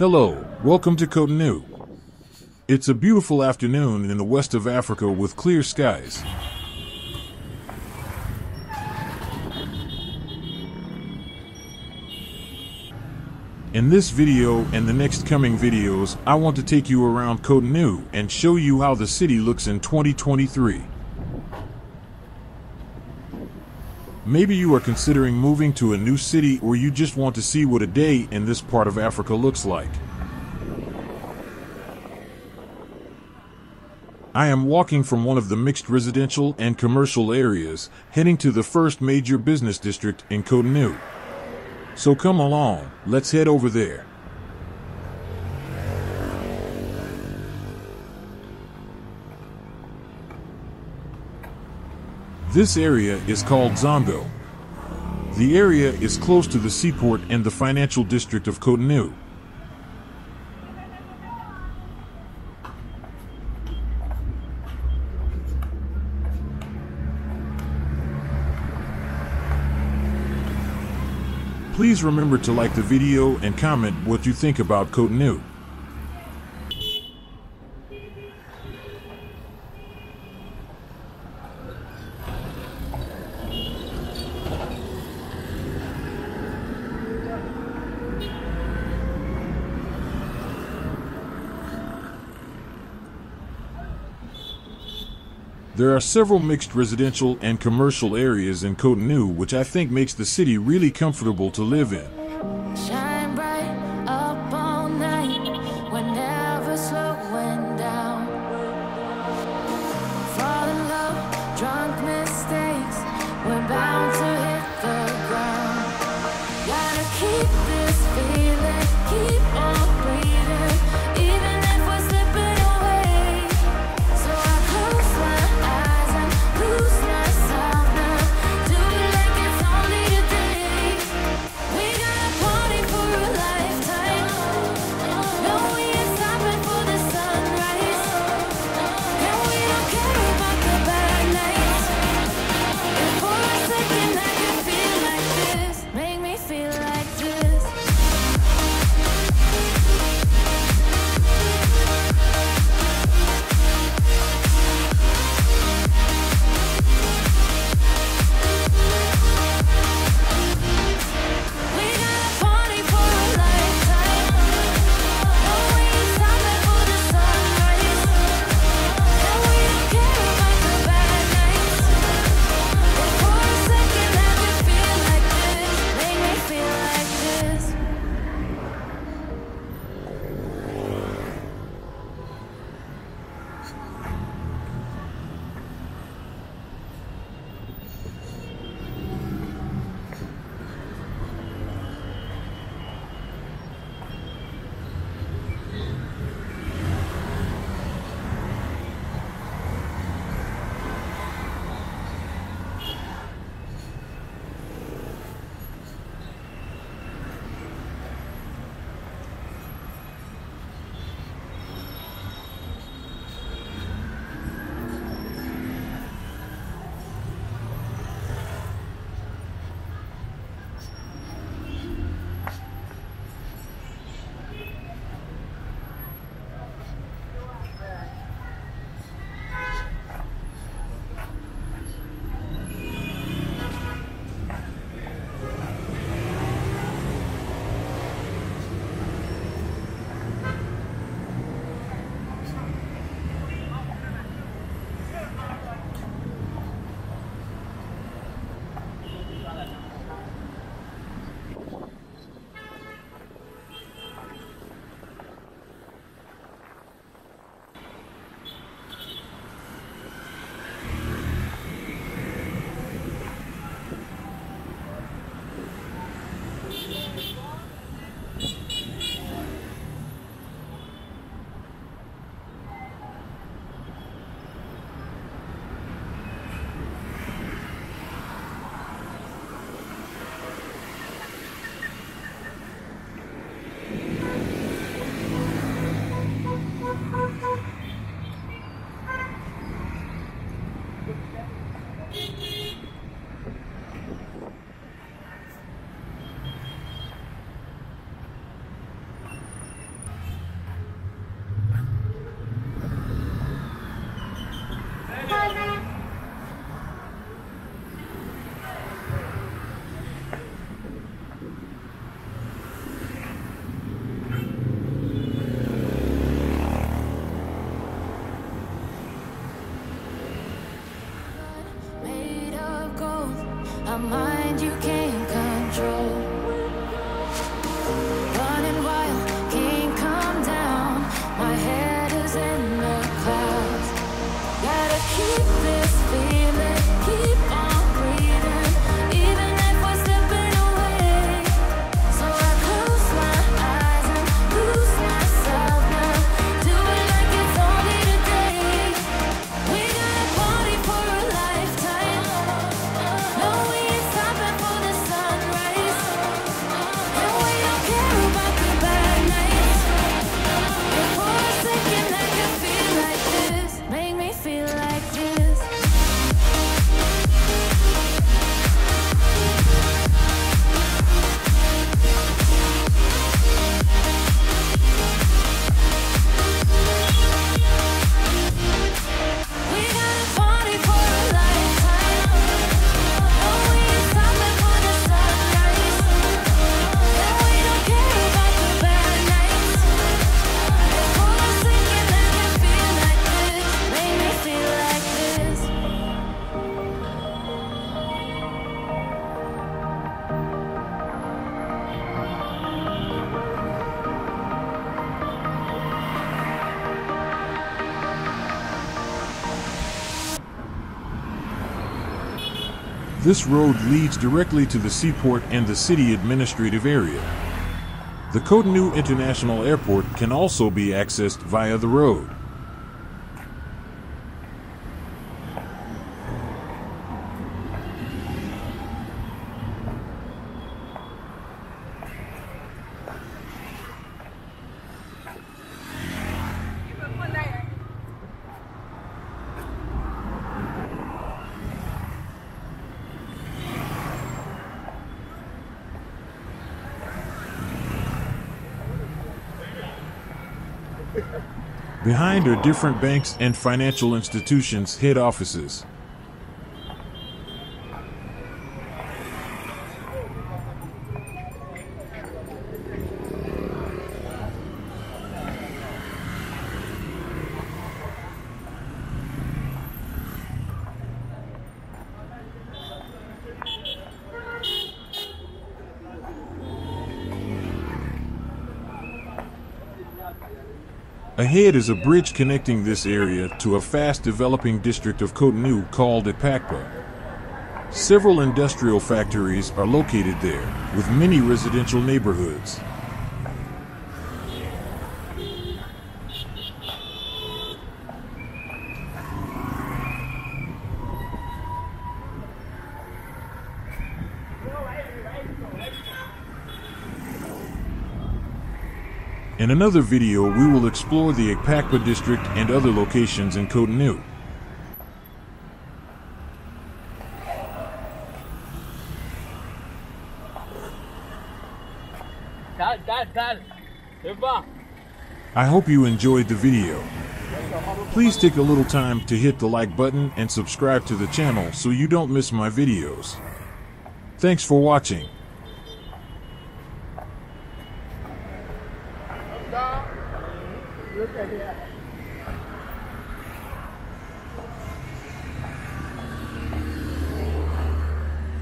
Hello, welcome to Cotonou. It's a beautiful afternoon in the west of Africa with clear skies. In this video and the next coming videos, I want to take you around Cotonou and show you how the city looks in 2023. Maybe you are considering moving to a new city, or you just want to see what a day in this part of Africa looks like. I am walking from one of the mixed residential and commercial areas, heading to the first major business district in Cotonou. So come along, let's head over there. This area is called Zongo. The area is close to the seaport and the financial district of Cotonou. Please remember to like the video and comment what you think about Cotonou. There are several mixed residential and commercial areas in Cotonou, which I think makes the city really comfortable to live in. Shine bright up all night, we're never slowing down. Fall in love, drunk mistakes, we're bound to hit the ground. Gotta keep this feeling, keep on breathing, even if we're slipping away. So I close my eyes and lose myself now, do it like it's only today. We got This road leads directly to the seaport and the city administrative area. The Cotonou International Airport can also be accessed via the road. Behind are different banks and financial institutions' head offices. Ahead is a bridge connecting this area to a fast-developing district of Cotonou called Ipakpa. Several industrial factories are located there, with many residential neighborhoods. In another video, we will explore the Ipakpa district and other locations in Cotonou. I hope you enjoyed the video. Please take a little time to hit the like button and subscribe to the channel so you don't miss my videos. Thanks for watching. Look at that.